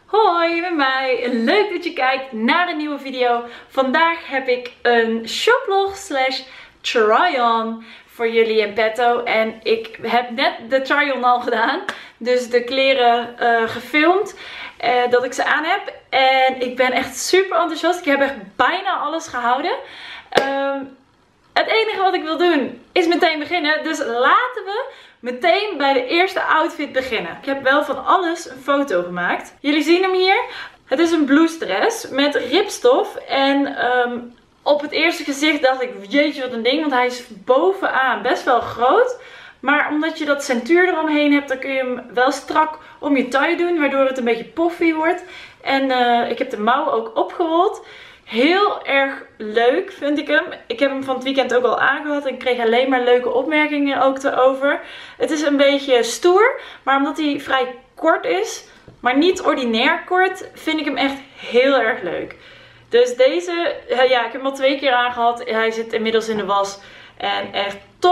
Hoi, met mij. Leuk dat je kijkt naar een nieuwe video. Vandaag heb ik een shoplog slash try-on voor jullie in petto. En ik heb net de try-on al gedaan. Dus de kleren gefilmd. Dat ik ze aan heb. En ik ben echt super enthousiast. Ik heb echt bijna alles gehouden. Het enige wat ik wil doen is meteen beginnen. Dus laten we meteen bij de eerste outfit beginnen. Ik heb wel van alles een foto gemaakt. Jullie zien hem hier. Het is een blouse dress met ripstof. En op het eerste gezicht dacht ik, jeetje wat een ding. Want hij is bovenaan best wel groot. Maar omdat je dat centuur eromheen hebt, dan kun je hem wel strak om je taille doen. Waardoor het een beetje puffy wordt. En ik heb de mouw ook opgerold. Heel erg leuk vind ik hem. Ik heb hem van het weekend ook al aangehad en kreeg alleen maar leuke opmerkingen ook erover. Het is een beetje stoer, maar omdat hij vrij kort is, maar niet ordinair kort, vind ik hem echt heel erg leuk. Dus deze, ja, ik heb hem al 2 keer aangehad. Hij zit inmiddels in de was. En echt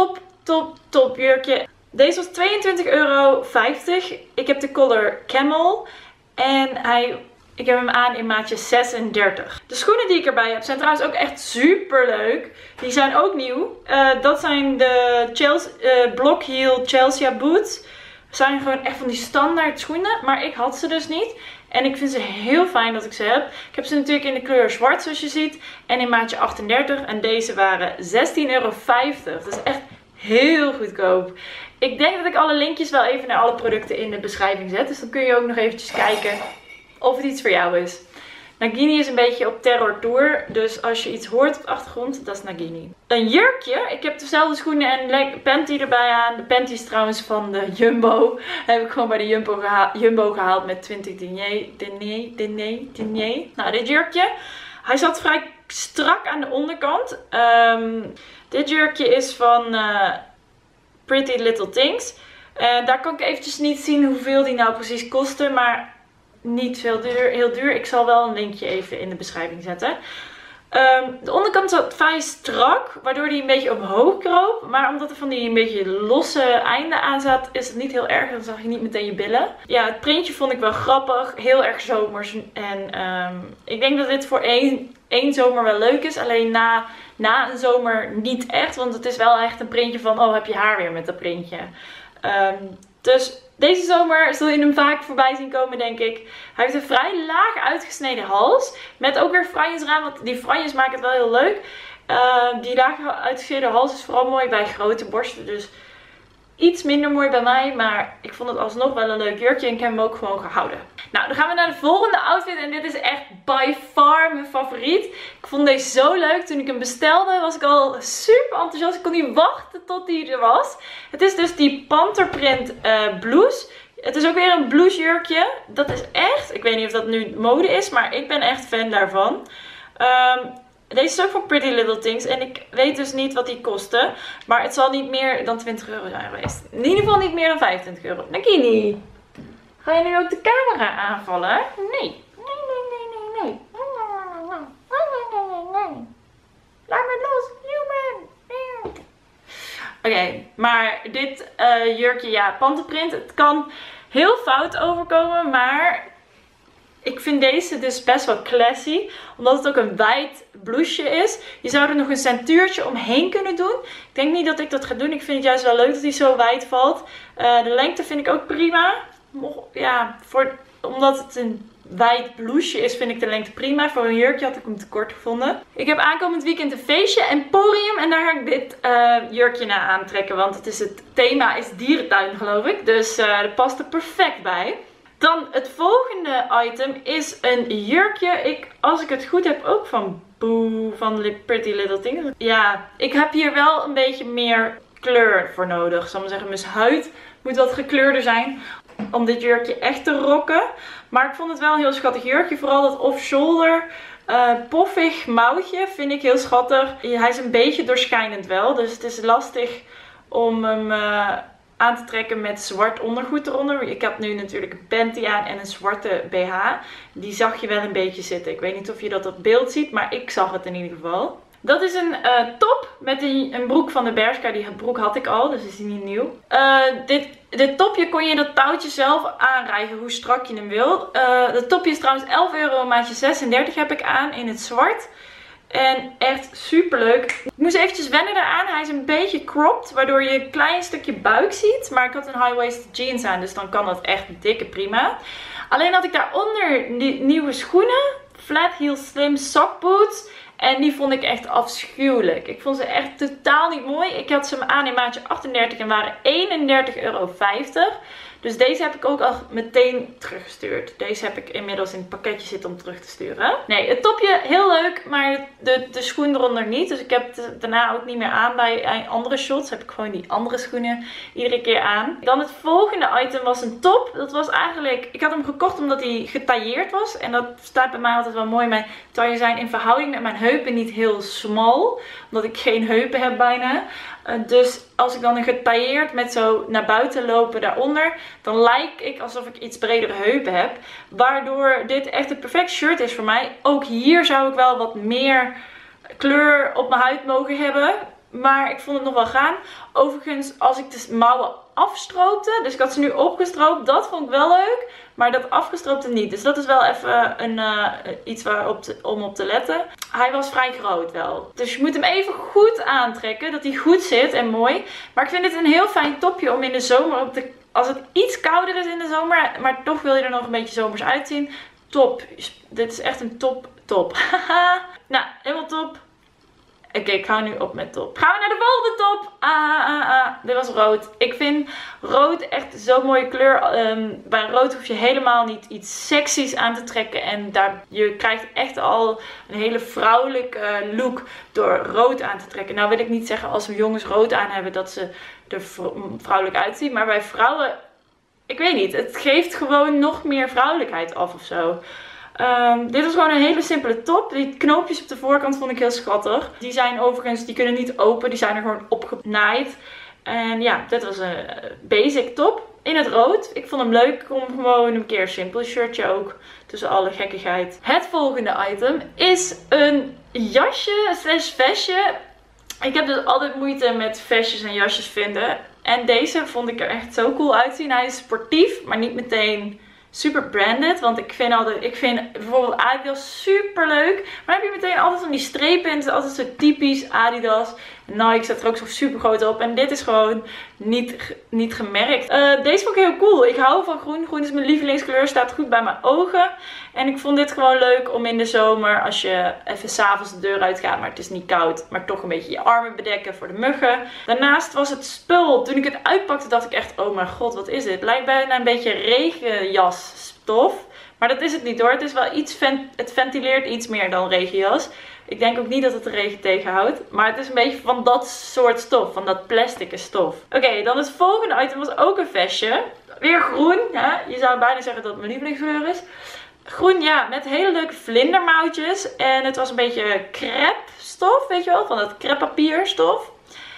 top jurkje. Deze was €22,50. Ik heb de color Camel. En ik heb hem aan in maatje 36. De schoenen die ik erbij heb zijn trouwens ook echt super leuk. Die zijn ook nieuw. Dat zijn de Block Heel Chelsea boots. Zijn gewoon echt van die standaard schoenen. Maar ik had ze dus niet. En ik vind ze heel fijn dat ik ze heb. Ik heb ze natuurlijk in de kleur zwart zoals je ziet. En in maatje 38. En deze waren €16,50. Dat is echt heel goedkoop. Ik denk dat ik alle linkjes wel even naar alle producten in de beschrijving zet. Dus dan kun je ook nog eventjes kijken of het iets voor jou is. Nagini is een beetje op terror tour. Dus als je iets hoort op de achtergrond, dat is Nagini. Een jurkje. Ik heb dezelfde schoenen en panty erbij aan. De panty is trouwens van de Jumbo. Heb ik gewoon bij de Jumbo gehaald met 20 denier. Nou, dit jurkje. Hij zat vrij strak aan de onderkant. Dit jurkje is van Pretty Little Things. Daar kan ik eventjes niet zien hoeveel die nou precies kosten. Maar niet heel duur. Ik zal wel een linkje even in de beschrijving zetten. De onderkant zat vrij strak, waardoor die een beetje omhoog kroop. Maar omdat er van die een beetje losse einden aan zat, is het niet heel erg. Dan zag je niet meteen je billen. Ja, het printje vond ik wel grappig. Heel erg zomers. En ik denk dat dit voor één zomer wel leuk is. Alleen na een zomer niet echt. Want het is wel echt een printje van, oh, heb je haar weer met dat printje. Dus deze zomer zul je hem vaak voorbij zien komen, denk ik. Hij heeft een vrij laag uitgesneden hals. Met ook weer franjes eraan, want die franjes maken het wel heel leuk. Die laag uitgesneden hals is vooral mooi bij grote borsten. Dus iets minder mooi bij mij. Maar ik vond het alsnog wel een leuk jurkje en ik heb hem ook gewoon gehouden. Nou, dan gaan we naar de volgende outfit. En dit is echt by far mijn favoriet. Ik vond deze zo leuk. Toen ik hem bestelde was ik al super enthousiast. Ik kon niet wachten tot hij er was. Het is dus die panterprint blouse. Het is ook weer een blouse jurkje. Dat is echt, ik weet niet of dat nu mode is, maar ik ben echt fan daarvan. Deze is ook van Pretty Little Things. En ik weet dus niet wat die kostte. Maar het zal niet meer dan €20 zijn geweest. In ieder geval niet meer dan €25. Nagini, ga je nu ook de camera aanvallen? Nee. Nee. Laat me los, human. Oké, maar dit jurkje, ja, panterprint. Het kan heel fout overkomen, maar ik vind deze dus best wel classy. Omdat het ook een wijd blouseje is. Je zou er nog een centuurtje omheen kunnen doen. Ik denk niet dat ik dat ga doen. Ik vind het juist wel leuk dat hij zo wijd valt. De lengte vind ik ook prima. Ja, omdat het een wijd blouseje is, vind ik de lengte prima. Voor een jurkje had ik hem te kort gevonden. Ik heb aankomend weekend een feestje, Emporium. En daar ga ik dit jurkje naar aantrekken. Want het thema is dierentuin, geloof ik. Dus dat past er perfect bij. Dan het volgende item is een jurkje. Als ik het goed heb, ook van Boo, van Pretty Little Things. Ja, ik heb hier wel een beetje meer kleur voor nodig. Zal ik maar zeggen, mijn huid moet wat gekleurder zijn om dit jurkje echt te rocken. Maar ik vond het wel een heel schattig jurkje. Vooral dat off-shoulder poffig mouwtje vind ik heel schattig. Hij is een beetje doorschijnend wel. Dus het is lastig om hem aan te trekken met zwart ondergoed eronder. Ik heb nu natuurlijk een panty aan en een zwarte BH. Die zag je wel een beetje zitten. Ik weet niet of je dat op beeld ziet, maar ik zag het in ieder geval. Dat is een top met een broek van de Bershka. Die broek had ik al, dus is die niet nieuw. Dit topje kon je dat touwtje zelf aanrijgen, hoe strak je hem wil. Dat topje is trouwens €11, maatje 36 heb ik aan in het zwart. En echt super leuk. Ik moest eventjes wennen eraan. Hij is een beetje cropped, waardoor je een klein stukje buik ziet. Maar ik had een high-waisted jeans aan, dus dan kan dat echt dikke prima. Alleen had ik daaronder die nieuwe schoenen. Flat heel slim sockboots. En die vond ik echt afschuwelijk. Ik vond ze echt totaal niet mooi. Ik had ze aan in maatje 38 en waren €31,50. Dus deze heb ik ook al meteen teruggestuurd. Deze heb ik inmiddels in het pakketje zitten om terug te sturen. Nee, het topje heel leuk, maar de schoen eronder niet. Dus ik heb het daarna ook niet meer aan bij andere shots. Heb ik gewoon die andere schoenen iedere keer aan. Dan het volgende item was een top. Dat was eigenlijk, ik had hem gekocht omdat hij getailleerd was. En dat staat bij mij altijd wel mooi. Mijn tailles zijn in verhouding met mijn heupen niet heel smal. Omdat ik geen heupen heb bijna. Dus als ik dan een getailleerd met zo naar buiten lopen daaronder, dan lijk ik alsof ik iets bredere heupen heb. Waardoor dit echt een perfect shirt is voor mij. Ook hier zou ik wel wat meer kleur op mijn huid mogen hebben. Maar ik vond het nog wel gaan. Overigens, als ik de mouwen afstroopte, dus ik had ze nu opgestroopt, dat vond ik wel leuk. Maar dat afgestroopte niet. Dus dat is wel even iets om op te letten. Hij was vrij groot wel. Dus je moet hem even goed aantrekken. Dat hij goed zit en mooi. Maar ik vind dit een heel fijn topje om in de zomer als het iets kouder is in de zomer, maar toch wil je er nog een beetje zomers uitzien. Top. Dit is echt een top. Nou, helemaal top. Oké, ik hou nu op met top. Gaan we naar de volgende top. Dit was rood. Ik vind rood echt zo'n mooie kleur. Bij rood hoef je helemaal niet iets seksies aan te trekken. En je krijgt echt al een hele vrouwelijke look door rood aan te trekken. Nou wil ik niet zeggen als we jongens rood aan hebben dat ze er vrouwelijk uitzien. Maar bij vrouwen, ik weet niet. Het geeft gewoon nog meer vrouwelijkheid af of zo. Dit was gewoon een hele simpele top. Die knoopjes op de voorkant vond ik heel schattig. Die zijn overigens, die kunnen niet open. Die zijn er gewoon opgenaaid. En ja, dit was een basic top in het rood. Ik vond hem leuk om gewoon een keer een simpel shirtje ook tussen alle gekkigheid. Het volgende item is een jasje slash vestje. Ik heb dus altijd moeite met vestjes en jasjes vinden. En deze vond ik er echt zo cool uitzien. Hij is sportief, maar niet meteen super branded, want ik vind bijvoorbeeld Adidas super leuk. Maar dan heb je meteen altijd van die strepen en het is altijd zo typisch Adidas. Nike staat er ook zo super groot op. En dit is gewoon niet gemerkt. Deze vond ik heel cool. Ik hou van groen. Groen is mijn lievelingskleur. Staat goed bij mijn ogen. En ik vond dit gewoon leuk om in de zomer, als je even 's avonds de deur uitgaat, maar het is niet koud, maar toch een beetje je armen bedekken voor de muggen. Daarnaast was het spul. Toen ik het uitpakte dacht ik echt, oh mijn god, wat is dit? Het lijkt bijna een beetje regenjasstof. Maar dat is het niet hoor. Het is wel het ventileert iets meer dan regenjas. Ik denk ook niet dat het de regen tegenhoudt. Maar het is een beetje van dat soort stof. Van dat plastic stof. Oké, dan het volgende item was ook een vestje. Weer groen. Ja, je zou bijna zeggen dat het mijn lievelingskleur is. Groen, ja, met hele leuke vlindermouwtjes. En het was een beetje crepe stof, weet je wel. Van dat crepe papierstof.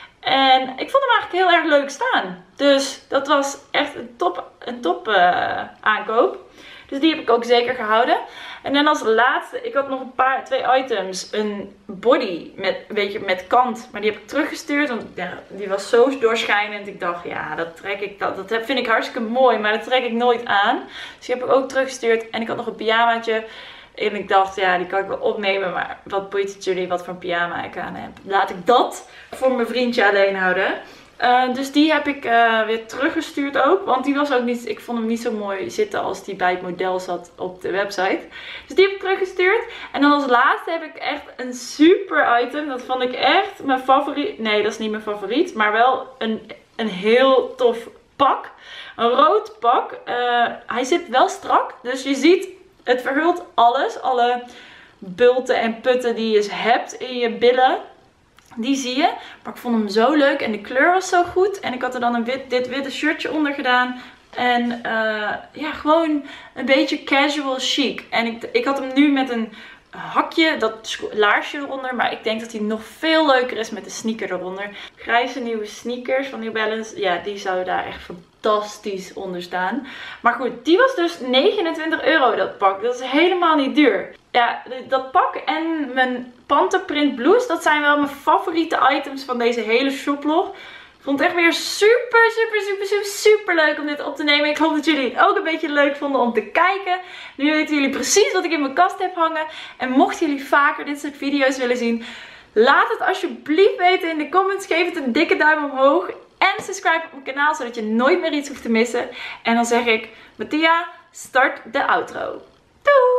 En ik vond hem eigenlijk heel erg leuk staan. Dus dat was echt een top aankoop. Dus die heb ik ook zeker gehouden. En dan als laatste, ik had nog twee items. Een body met kant. Maar die heb ik teruggestuurd. Want ja, die was zo doorschijnend. Ik dacht, ja, dat vind ik hartstikke mooi. Maar dat trek ik nooit aan. Dus die heb ik ook teruggestuurd. En ik had nog een pyjamaatje. En ik dacht, ja, die kan ik wel opnemen. Maar wat boeit het jullie wat voor een pyjama ik aan heb? Laat ik dat voor mijn vriendje alleen houden. Dus die heb ik weer teruggestuurd ook. Want die was ook niet, ik vond hem niet zo mooi zitten als die bij het model zat op de website. Dus die heb ik teruggestuurd. En dan als laatste heb ik echt een super item. Dat vond ik echt mijn favoriet. Nee, dat is niet mijn favoriet. Maar wel een heel tof pak. Een rood pak. Hij zit wel strak. Dus je ziet, het verhult alles. Alle bulten en putten die je hebt in je billen. Die zie je. Maar ik vond hem zo leuk. En de kleur was zo goed. En ik had er dan dit witte shirtje onder gedaan. En ja, gewoon een beetje casual chic. En ik had hem nu met een hakje, dat laarsje eronder. Maar ik denk dat hij nog veel leuker is met de sneaker eronder. Grijze nieuwe sneakers van New Balance. Ja, die zouden daar echt fantastisch onder staan. Maar goed, die was dus 29 euro dat pak. Dat is helemaal niet duur. Ja, dat pak en mijn panterprint blouse, dat zijn wel mijn favoriete items van deze hele shoplog. Ik vond het echt weer super leuk om dit op te nemen. Ik hoop dat jullie het ook een beetje leuk vonden om te kijken. Nu weten jullie precies wat ik in mijn kast heb hangen. En mochten jullie vaker dit soort video's willen zien, laat het alsjeblieft weten in de comments. Geef het een dikke duim omhoog. En subscribe op mijn kanaal, zodat je nooit meer iets hoeft te missen. En dan zeg ik, Mattia, start de outro. Doei!